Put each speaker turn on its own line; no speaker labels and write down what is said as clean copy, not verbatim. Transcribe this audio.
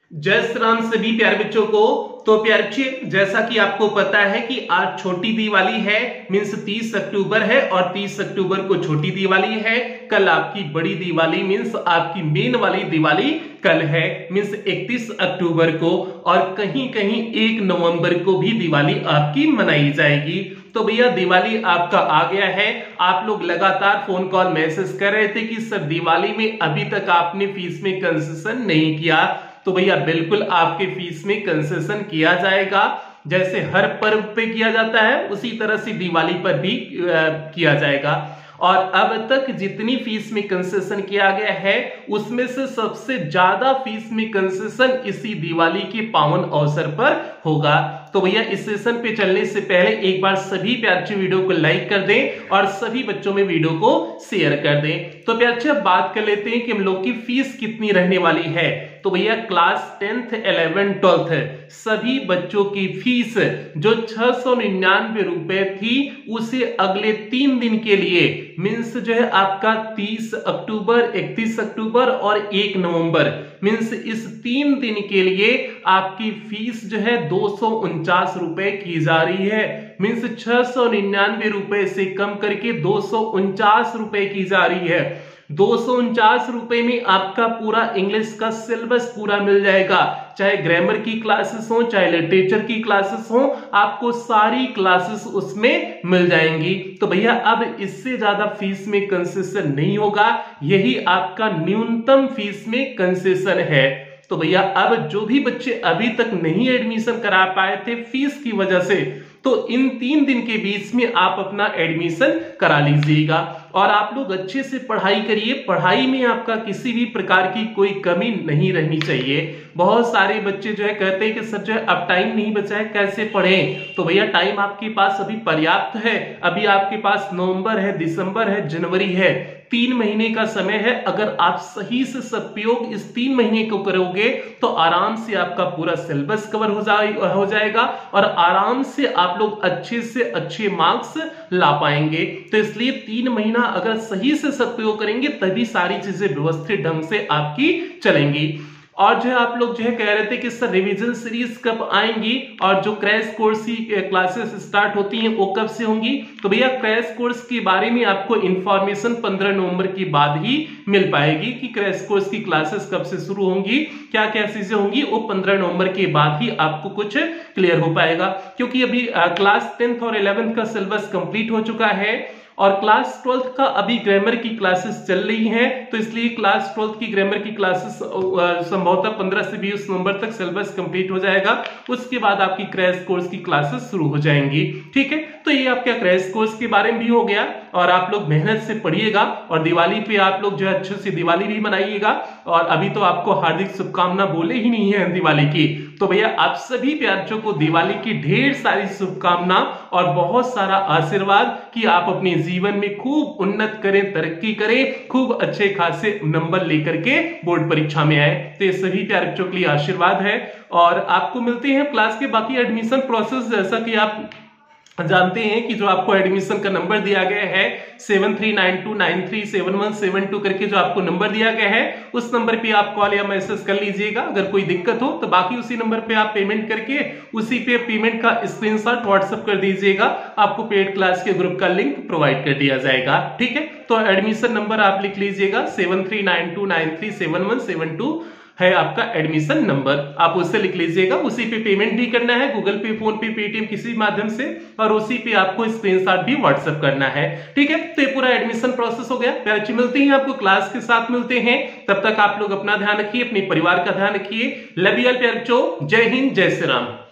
जय श्री राम सभी प्यारे बच्चों को। तो प्यारे बच्चे, जैसा कि आपको पता है कि आज छोटी दिवाली है, मींस 30 अक्टूबर है और 30 अक्टूबर को छोटी दिवाली है। कल आपकी बड़ी दिवाली मींस आपकी मेन वाली दिवाली कल है, मींस 31 अक्टूबर को, और कहीं कहीं 1 नवंबर को भी दिवाली आपकी मनाई जाएगी। तो भैया दिवाली आपका आ गया है। आप लोग लगातार फोन कॉल मैसेज कर रहे थे कि सर दिवाली में अभी तक आपने फीस में कंसेशन नहीं किया। तो भैया बिल्कुल आपके फीस में कंसेशन किया जाएगा। जैसे हर पर्व पे किया जाता है उसी तरह से दिवाली पर भी किया जाएगा। और अब तक जितनी फीस में कंसेशन किया गया है उसमें से सबसे ज्यादा फीस में कंसेशन इसी दिवाली के पावन अवसर पर होगा। तो भैया इस सेशन पे चलने से पहले एक बार सभी प्यारे वीडियो को लाइक कर दें और सभी बच्चों में वीडियो को शेयर कर दें। तो प्यारे अब बात कर लेते हैं कि हम लोग की फीस कितनी रहने वाली है। तो भैया क्लास 10th 11 12th सभी बच्चों की फीस जो 699 रुपए थी उसे अगले 3 दिन के लिए मींस जो है आपका 30 अक्टूबर 31 अक्टूबर और 1 नवंबर मींस इस 3 दिन के लिए आपकी फीस जो है 249 रुपए की जा रही है। मींस 699 रुपए से कम करके 249 रुपए की जा रही है। 249 रुपए में आपका पूरा इंग्लिश का सिलेबस पूरा मिल जाएगा, चाहे ग्रामर की क्लासेस हो चाहे लिटरेचर की क्लासेस हो, आपको सारी क्लासेस उसमें मिल जाएंगी। तो भैया अब इससे ज्यादा फीस में कंसेशन नहीं होगा, यही आपका न्यूनतम फीस में कंसेशन है। तो भैया अब जो भी बच्चे अभी तक नहीं एडमिशन करा पाए थे फीस की वजह से, तो इन 3 दिन के बीच में आप अपना एडमिशन करा लीजिएगा और आप लोग अच्छे से पढ़ाई करिए। पढ़ाई में आपका किसी भी प्रकार की कोई कमी नहीं रहनी चाहिए। बहुत सारे बच्चे जो है कहते हैं कि सर जो है अब टाइम नहीं बचा है, कैसे पढ़ें। तो भैया टाइम आपके पास अभी पर्याप्त है। अभी आपके पास नवंबर है, दिसंबर है, जनवरी है, 3 महीने का समय है। अगर आप सही से सदुपयोग इस 3 महीने को करोगे तो आराम से आपका पूरा सिलेबस कवर हो जाएगा और आराम से आप लोग अच्छे से अच्छे मार्क्स ला पाएंगे। तो इसलिए 3 महीना अगर सही से सदुपयोग करेंगे तभी सारी चीजें व्यवस्थित ढंग से आपकी चलेंगी। और जो है आप लोग जो है कह रहे थे कि सर रिवीजन सीरीज कब आएंगी और जो क्रैश कोर्स की क्लासेस स्टार्ट होती हैं वो कब से होंगी। तो भैया क्रैश कोर्स के बारे में आपको इंफॉर्मेशन 15 नवंबर के बाद ही मिल पाएगी कि क्रैश कोर्स की क्लासेस कब से शुरू होंगी, क्या क्या चीजें होंगी, वो 15 नवंबर के बाद ही आपको कुछ क्लियर हो पाएगा। क्योंकि अभी क्लास 10th और 11th का सिलेबस कंप्लीट हो चुका है और क्लास 12th का अभी ग्रामर की क्लासेस चल रही हैं। तो इसलिए क्लास 12th की ग्रामर की क्लासेस संभवतः 15 से 20 नवंबर तक सिलेबस कंप्लीट हो जाएगा। उसके बाद आपकी क्रैश कोर्स की क्लासेस शुरू हो जाएंगी। ठीक है, तो ये आपका क्रैश कोर्स के बारे में भी हो गया। और आप लोग मेहनत से पढ़िएगा और दिवाली पे आप लोग जो है अच्छे से दिवाली भी मनाइएगा। और अभी तो आपको हार्दिक शुभकामना बोले ही नहीं है दिवाली की। तो भैया आप सभी प्यारों को दिवाली की ढेर सारी शुभकामना और बहुत सारा आशीर्वाद कि आप अपने जीवन में खूब उन्नत करें, तरक्की करें, खूब अच्छे खासे नंबर लेकर के बोर्ड परीक्षा में आए। तो ये सभी प्यारे बच्चों के लिए आशीर्वाद है। और आपको मिलते हैं क्लास के बाकी एडमिशन प्रोसेस। जैसा कि आप जानते हैं कि जो आपको एडमिशन का नंबर दिया गया है 7392937172 करके जो आपको नंबर दिया गया है उस नंबर पे आप कॉल या मैसेज कर लीजिएगा अगर कोई दिक्कत हो। तो बाकी उसी नंबर पे आप पेमेंट करके उसी पे पेमेंट का स्क्रीनशॉट व्हाट्सएप कर दीजिएगा, आपको पेड क्लास के ग्रुप का लिंक प्रोवाइड कर दिया जाएगा। ठीक है, तो एडमिशन नंबर आप लिख लीजिएगा 7392937172 है आपका एडमिशन नंबर, आप उससे लिख लीजिएगा। उसी पे पेमेंट भी करना है, गूगल पे, फोन पे, पेटीएम किसी माध्यम से, और उसी पे आपको स्क्रीनशॉट भी व्हाट्सएप करना है। ठीक है, तो ये पूरा एडमिशन प्रोसेस हो गया। प्यारे मिलते हैं आपको क्लास के साथ, मिलते हैं। तब तक आप लोग अपना ध्यान रखिए, अपने परिवार का ध्यान रखिए। लव यू ऑल प्यारे बच्चों, जय हिंद, जय श्री राम।